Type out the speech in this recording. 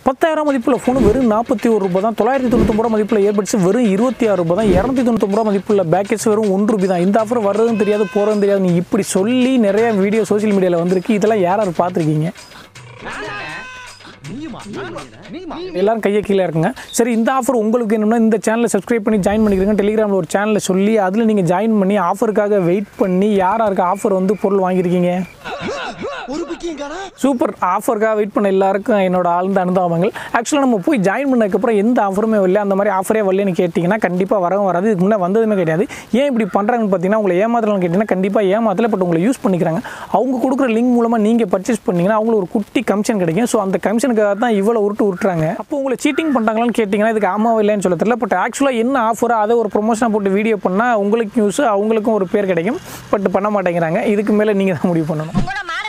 10,000 மதிப்புள்ள ஃபோன் வெறும் 41 ரூபாய் தான். 999 ரூபாய் மதிப்புள்ள இயர்பட்ஸ் வெறும் 26 ரூபாய் தான். 299 ரூபாய் மதிப்புள்ள பேக்கெட்ஸ் வெறும் 1 ரூபாய் தான். இந்த ஆஃபர் வர்றதும் தெரியாது போகிறதும் தெரியாது. நீ இப்படி சொல்லி நிறைய வீடியோ சோசியல் மீடியாவில் வந்திருக்கு. இதெல்லாம் யாராவது பார்த்துருக்கீங்க? எல்லாரும் கையை கீழே இருக்குங்க. சரி, இந்த ஆஃபர் உங்களுக்கு என்னன்னா இந்த சேனலை சப்ஸ்கிரைப் பண்ணி ஜாயின் பண்ணிக்கிறீங்க. டெலிகிராமில் ஒரு சேனலை சொல்லி அதில் நீங்கள் ஜாயின் பண்ணி ஆஃபருக்காக வெயிட் பண்ணி யாராருக்கு ஆஃபர் வந்து பொருள் வாங்கியிருக்கீங்க? சூப்பர். ஆஃபருக்காக வெயிட் பண்ண எல்லாருக்கும் என்னோட ஆழ்ந்த அனுபவங்கள். ஆக்சுவலாக நம்ம போய் ஜாயின் பண்ணதுக்கப்புறம் எந்த ஆஃபருமே இல்லை, அந்த மாதிரி ஆஃபரே வரலன்னு கேட்டிங்கன்னா கண்டிப்பாக வரவும் வராது. இதுக்கு முன்னே வந்ததுமே கிடையாது. ஏன் இப்படி பண்ணுறாங்கன்னு பார்த்தீங்கன்னா உங்களை ஏமாத்தலாம்னு கேட்டிங்கன்னா கண்டிப்பாக ஏமாத்தல, பட் உங்களை யூஸ் பண்ணிக்கிறாங்க. அவங்க கொடுக்குற லிங்க் மூலமாக நீங்கள் பர்ச்சேஸ் பண்ணிங்கன்னா அவங்களுக்கு ஒரு குட்டி கமிஷன் கிடைக்கும். ஸோ அந்த கமிஷனுக்காக தான் இவ்வளோ உருட்டுறாங்க. அப்போ உங்களை சீட்டிங் பண்ணுறாங்களான்னு கேட்டிங்கன்னா இதுக்கு ஆமாவும் இல்லைன்னு சொல்ல தெரியல. பட் ஆக்சுவலாக என்ன ஆஃபரோ அதை ஒரு ப்ரொமோஷனாக போட்டு வீடியோ பண்ணால் உங்களுக்கு நியூஸ் அவங்களுக்கும் ஒரு பேர் கிடைக்கும். பட் பண்ண மாட்டேங்கிறாங்க. இதுக்கு மேலே நீங்கள் தான் முடிவு பண்ணணும்.